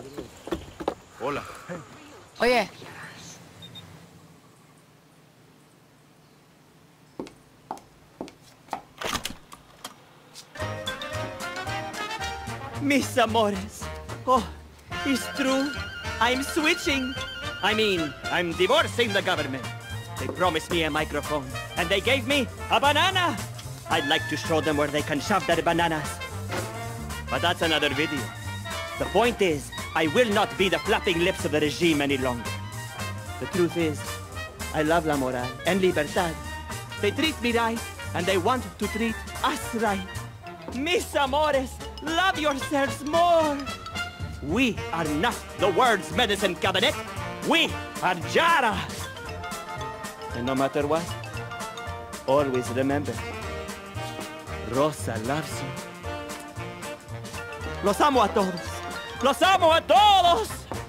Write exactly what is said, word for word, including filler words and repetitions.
Hola. Oye. Mis amores. Oh, it's true. I'm switching. I mean, I'm divorcing the government. They promised me a microphone, and they gave me a banana. I'd like to show them where they can shove their bananas. But that's another video. The point is, I will not be the flapping lips of the regime any longer. The truth is, I love la moral and libertad. They treat me right, and they want to treat us right. Mis amores, love yourselves more. We are not the world's medicine cabinet. We are Yaran. And no matter what, always remember, Rosa loves you. Los amo a todos. Los amo a todos.